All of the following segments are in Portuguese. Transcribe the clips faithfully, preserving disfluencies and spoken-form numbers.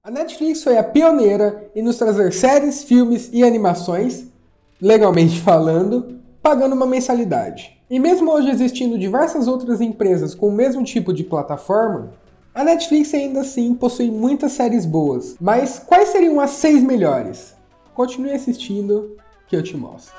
A Netflix foi a pioneira em nos trazer séries, filmes e animações, legalmente falando, pagando uma mensalidade. E mesmo hoje existindo diversas outras empresas com o mesmo tipo de plataforma, a Netflix ainda assim possui muitas séries boas. Mas quais seriam as seis melhores? Continue assistindo que eu te mostro.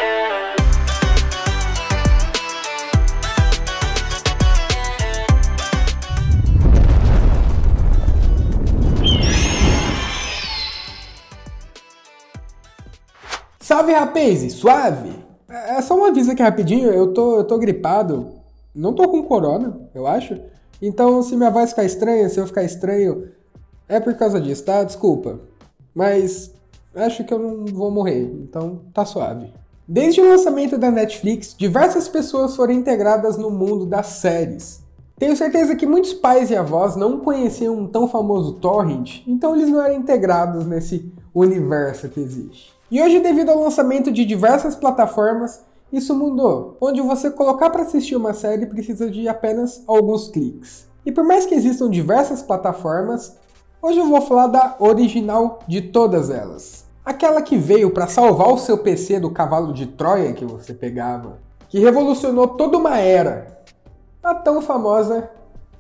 Salve, rapaz! Suave? É só um aviso aqui rapidinho, eu tô, eu tô gripado, não tô com corona, eu acho. Então, se minha voz ficar estranha, se eu ficar estranho, é por causa disso, tá? Desculpa. Mas acho que eu não vou morrer, então tá suave. Desde o lançamento da Netflix, diversas pessoas foram integradas no mundo das séries. Tenho certeza que muitos pais e avós não conheciam um tão famoso torrent, então eles não eram integrados nesse universo que existe. E hoje, devido ao lançamento de diversas plataformas, isso mudou, onde você colocar para assistir uma série precisa de apenas alguns cliques. E por mais que existam diversas plataformas, hoje eu vou falar da original de todas elas. Aquela que veio para salvar o seu P C do cavalo de Troia que você pegava, que revolucionou toda uma era, a tão famosa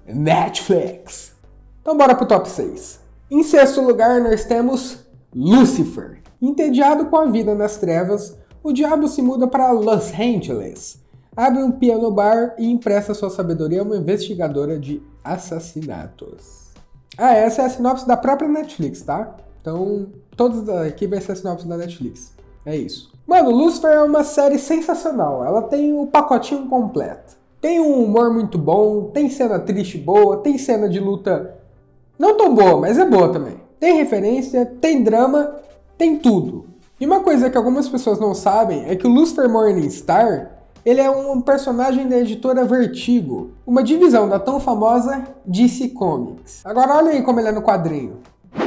Netflix. Então bora pro top seis. Em sexto lugar nós temos Lucifer. Entediado com a vida nas trevas, o diabo se muda para Los Angeles, abre um piano bar e empresta sua sabedoria a uma investigadora de assassinatos. Ah, essa é a sinopse da própria Netflix, tá? Então, todos aqui vai ser a sinopse da Netflix. É isso. Mano, Lucifer é uma série sensacional. Ela tem o pacotinho completo. Tem um humor muito bom, tem cena triste boa, tem cena de luta não tão boa, mas é boa também. Tem referência, tem drama, tem tudo. E uma coisa que algumas pessoas não sabem é que o Lucifer Morningstar, ele é um personagem da editora Vertigo, uma divisão da tão famosa D C Comics. Agora olha aí como ele é no quadrinho.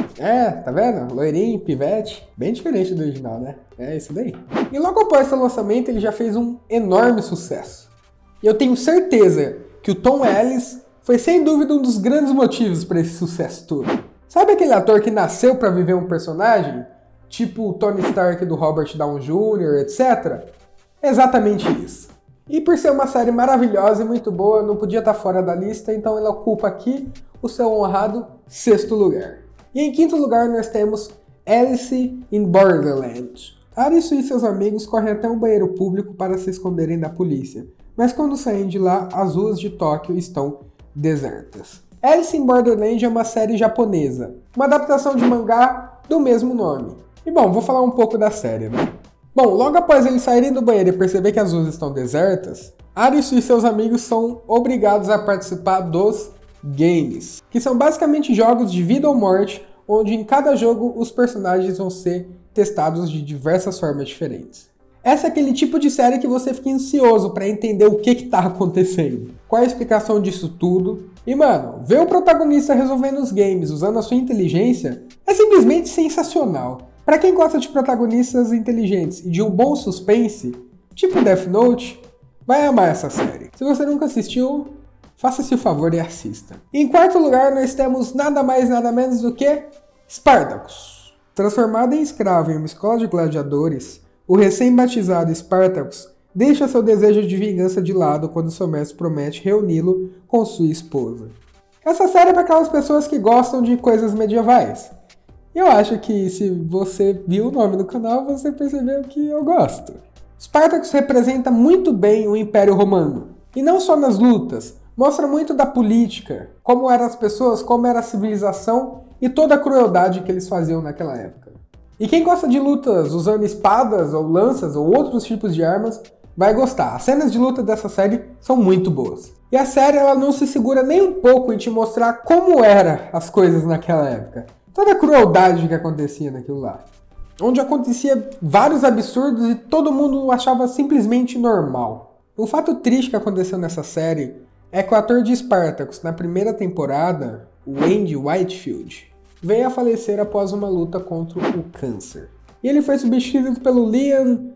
É, tá vendo? Loirinho, pivete, bem diferente do original, né? É isso daí. E logo após seu lançamento ele já fez um enorme sucesso. E eu tenho certeza que o Tom Ellis foi sem dúvida um dos grandes motivos para esse sucesso todo. Sabe aquele ator que nasceu para viver um personagem? Tipo o Tony Stark do Robert Downey Júnior, etcétera. Exatamente isso. E por ser uma série maravilhosa e muito boa, não podia estar fora da lista, então ela ocupa aqui o seu honrado sexto lugar. E em quinto lugar nós temos Alice in Borderland. Alice e seus amigos correm até um banheiro público para se esconderem da polícia, mas quando saem de lá, as ruas de Tóquio estão desertas. Alice in Borderland é uma série japonesa, uma adaptação de mangá do mesmo nome. E bom, vou falar um pouco da série, né? Bom, logo após eles saírem do banheiro e perceber que as ruas estão desertas, Arisu e seus amigos são obrigados a participar dos games, que são basicamente jogos de vida ou morte, onde em cada jogo os personagens vão ser testados de diversas formas diferentes. Essa é aquele tipo de série que você fica ansioso para entender o que está acontecendo, qual é a explicação disso tudo. E mano, ver o protagonista resolvendo os games usando a sua inteligência é simplesmente sensacional. Para quem gosta de protagonistas inteligentes e de um bom suspense, tipo Death Note, vai amar essa série. Se você nunca assistiu, faça-se o favor e assista. Em quarto lugar nós temos nada mais nada menos do que Spartacus. Transformado em escravo em uma escola de gladiadores, o recém-batizado Spartacus deixa seu desejo de vingança de lado quando seu mestre promete reuni-lo com sua esposa. Essa série é para aquelas pessoas que gostam de coisas medievais. E eu acho que se você viu o nome do canal, você percebeu que eu gosto. Spartacus representa muito bem o Império Romano. E não só nas lutas, mostra muito da política, como eram as pessoas, como era a civilização e toda a crueldade que eles faziam naquela época. E quem gosta de lutas usando espadas ou lanças ou outros tipos de armas, vai gostar. As cenas de luta dessa série são muito boas. E a série ela não se segura nem um pouco em te mostrar como eram as coisas naquela época. Toda a crueldade que acontecia naquilo lá. Onde acontecia vários absurdos e todo mundo achava simplesmente normal. Um fato triste que aconteceu nessa série é que o ator de Spartacus, na primeira temporada, o Andy Whitefield, veio a falecer após uma luta contra o câncer. E ele foi substituído pelo Liam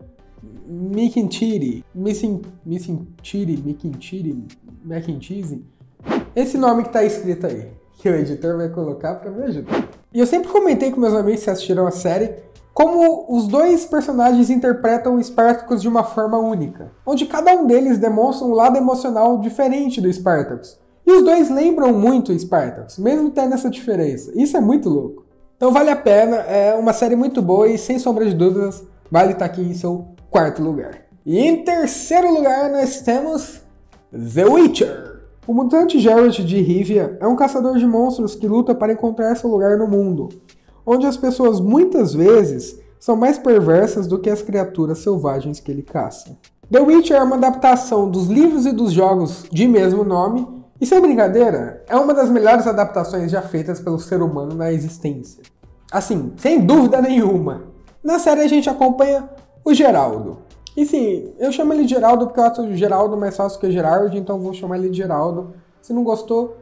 McIntyre, McIntyre, McIntyre, McIntyre, esse nome que está escrito aí, que o editor vai colocar pra me ajudar. E eu sempre comentei com meus amigos que assistiram a série como os dois personagens interpretam o Spartacus de uma forma única, onde cada um deles demonstra um lado emocional diferente do Spartacus. E os dois lembram muito o Spartacus, mesmo tendo essa diferença. Isso é muito louco. Então vale a pena, é uma série muito boa e sem sombra de dúvidas, vale estar aqui em seu quarto lugar. E em terceiro lugar nós temos The Witcher. O mutante Geralt de Rivia é um caçador de monstros que luta para encontrar seu lugar no mundo, onde as pessoas muitas vezes são mais perversas do que as criaturas selvagens que ele caça. The Witcher é uma adaptação dos livros e dos jogos de mesmo nome, e sem brincadeira, é uma das melhores adaptações já feitas pelo ser humano na existência. Assim, sem dúvida nenhuma. Na série a gente acompanha o Geraldo. E sim, eu chamo ele de Geraldo porque eu acho o Geraldo mais fácil que o Gerard, então vou chamar ele de Geraldo. Se não gostou...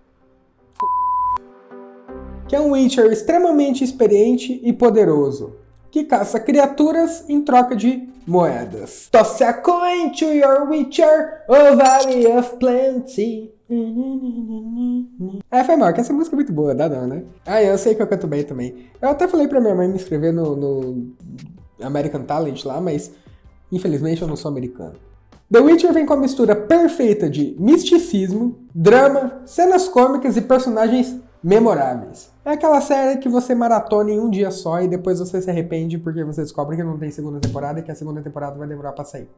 que é um Witcher extremamente experiente e poderoso, que caça criaturas em troca de moedas. Toss a coin to your Witcher, O Valley of Plenty. É, foi mal, que essa música é muito boa, dá não, né? Ah, eu sei que eu canto bem também. Eu até falei pra minha mãe me inscrever no, no American Talent lá, mas infelizmente eu não sou americano. The Witcher vem com a mistura perfeita de misticismo, drama, cenas cômicas e personagens memoráveis. É aquela série que você maratona em um dia só e depois você se arrepende porque você descobre que não tem segunda temporada e que a segunda temporada vai demorar pra sair.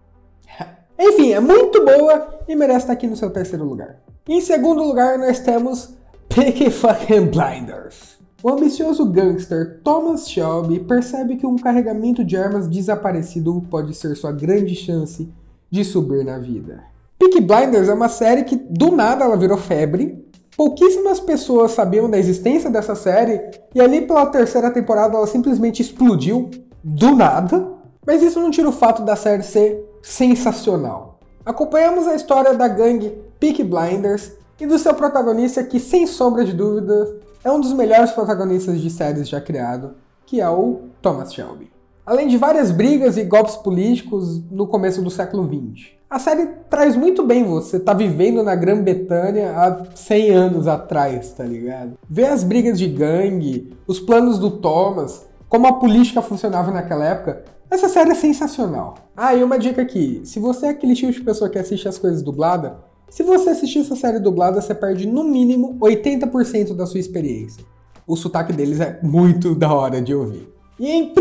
Enfim, é muito boa e merece estar aqui no seu terceiro lugar. Em segundo lugar nós temos Peaky Fucking Blinders. O ambicioso gangster Thomas Shelby percebe que um carregamento de armas desaparecido pode ser sua grande chance de subir na vida. Peaky Blinders é uma série que do nada ela virou febre. Pouquíssimas pessoas sabiam da existência dessa série e ali pela terceira temporada ela simplesmente explodiu do nada. Mas isso não tira o fato da série ser sensacional. Acompanhamos a história da gangue Peaky Blinders e do seu protagonista que, sem sombra de dúvida, é um dos melhores protagonistas de séries já criado, que é o Thomas Shelby. Além de várias brigas e golpes políticos no começo do século vinte. A série traz muito bem você tá vivendo na Grã-Bretanha há cem anos atrás, tá ligado? Ver as brigas de gangue, os planos do Thomas, como a política funcionava naquela época, essa série é sensacional. Ah, e uma dica aqui, se você é aquele tipo de pessoa que assiste as coisas dubladas, se você assistir essa série dublada, você perde no mínimo oitenta por cento da sua experiência. O sotaque deles é muito da hora de ouvir. E em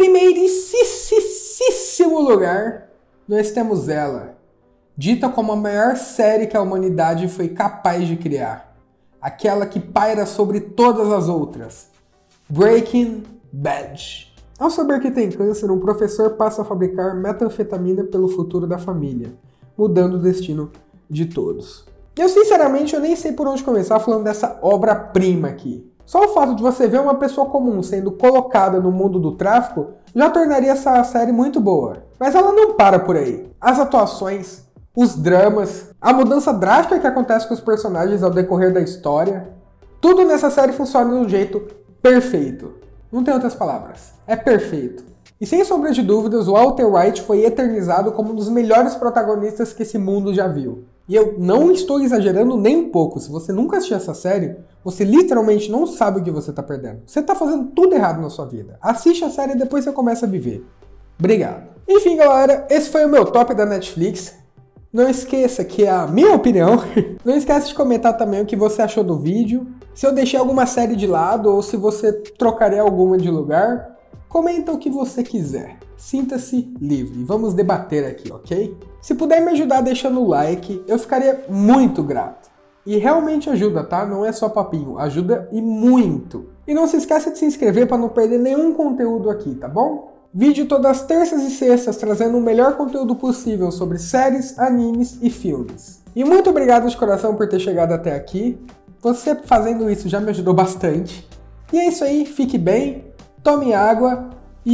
primeiríssimo lugar, nós temos ela, dita como a maior série que a humanidade foi capaz de criar. Aquela que paira sobre todas as outras. Breaking Bad. Ao saber que tem câncer, um professor passa a fabricar metanfetamina pelo futuro da família, mudando o destino de todos. Eu sinceramente eu nem sei por onde começar falando dessa obra-prima aqui. Só o fato de você ver uma pessoa comum sendo colocada no mundo do tráfico já tornaria essa série muito boa. Mas ela não para por aí. As atuações, os dramas, a mudança drástica que acontece com os personagens ao decorrer da história, tudo nessa série funciona de um jeito perfeito. Não tem outras palavras. É perfeito. E sem sombra de dúvidas, o Walter White foi eternizado como um dos melhores protagonistas que esse mundo já viu. E eu não estou exagerando nem um pouco. Se você nunca assistiu essa série, você literalmente não sabe o que você está perdendo. Você está fazendo tudo errado na sua vida. Assiste a série e depois você começa a viver. Obrigado. Enfim, galera, esse foi o meu top da Netflix. Não esqueça que é a minha opinião. Não esqueça de comentar também o que você achou do vídeo. Se eu deixei alguma série de lado ou se você trocaria alguma de lugar. Comenta o que você quiser. Sinta-se livre. Vamos debater aqui, ok? Se puder me ajudar deixando o like, eu ficaria muito grato. E realmente ajuda, tá? Não é só papinho. Ajuda e muito. E não se esqueça de se inscrever para não perder nenhum conteúdo aqui, tá bom? Vídeo todas as terças e sextas trazendo o melhor conteúdo possível sobre séries, animes e filmes. E muito obrigado de coração por ter chegado até aqui. Você fazendo isso já me ajudou bastante. E é isso aí, fique bem, tome água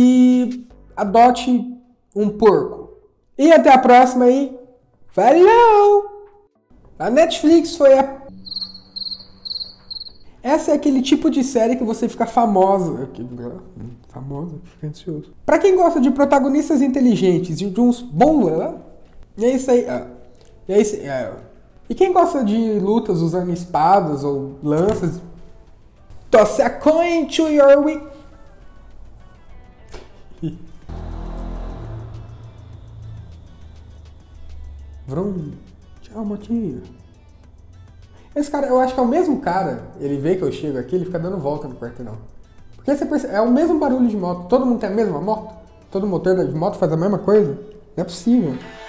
e adote um porco. E até a próxima aí. Valeu! A Netflix foi a... Essa é aquele tipo de série que você fica famosa. Famosa? Fica ansioso. Pra quem gosta de protagonistas inteligentes e de uns bons... E é isso aí. E é isso aí. E quem gosta de lutas usando espadas ou lanças? Toss a coin to your wing. Vrum. Tchau, motinho. Esse cara, eu acho que é o mesmo cara. Ele vê que eu chego aqui, ele fica dando volta no quarteirão. Porque você percebe, é o mesmo barulho de moto. Todo mundo tem a mesma moto? Todo motor de moto faz a mesma coisa? Não é possível.